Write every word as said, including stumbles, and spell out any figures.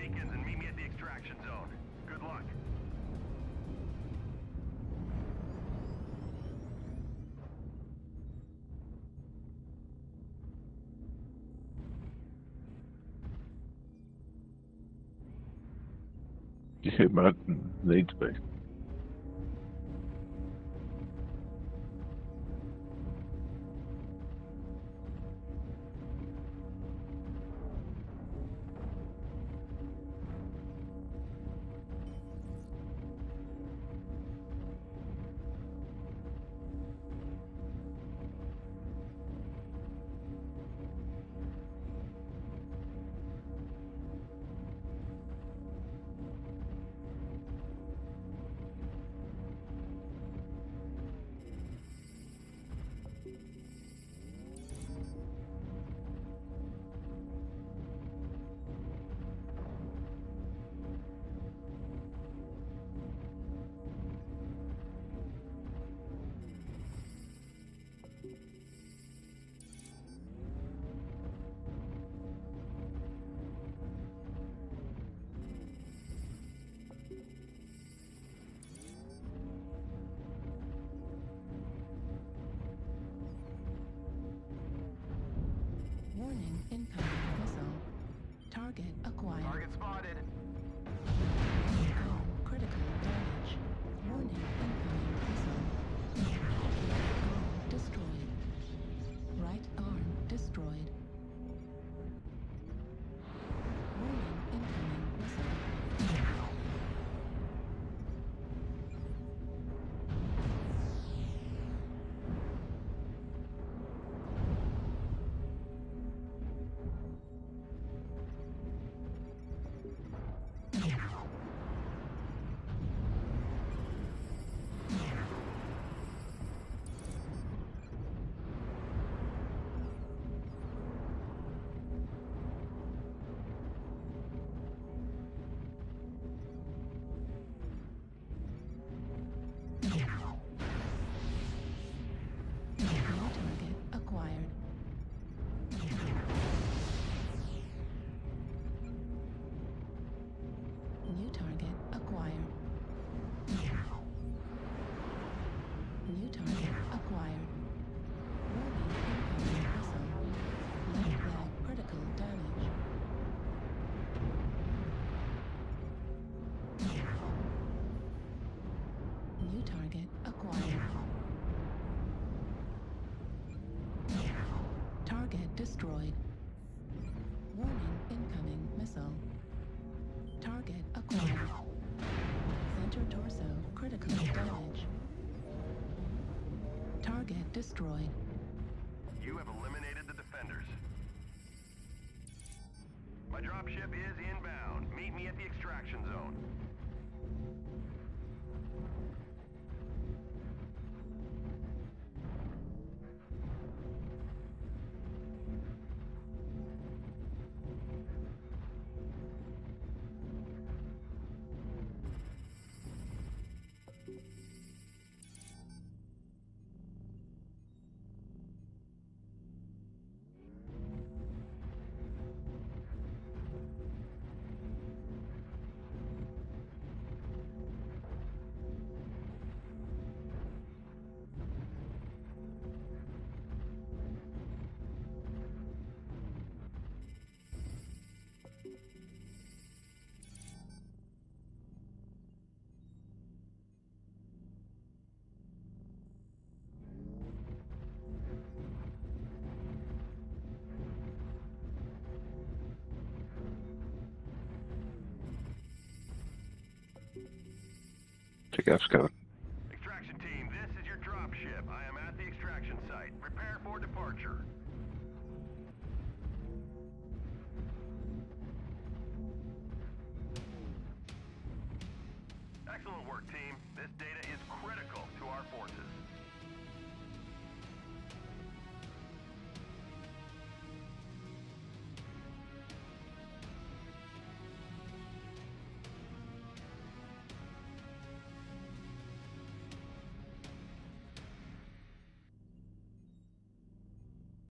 beacons and meet me at the extraction zone. Good luck. Yeah, but needs to be. Warning, incoming missile. Target acquired. Target spotted. Critical damage. Warning, incoming missile. Left arm destroyed. Right arm destroyed. Warning, incoming missile. New target acquired. New target acquired. New target acquired. Warning, incoming missile. Left leg critical damage. New target acquired. Target destroyed. Warning, incoming missile. Target acquired. Center torso critical damage. Target destroyed. You have eliminated the defenders. My dropship is inbound. Meet me at the extraction zone. Check out Scott. Extraction team, this is your dropship. I am at the extraction site. Prepare for departure. Excellent work, team. This data is critical to our forces.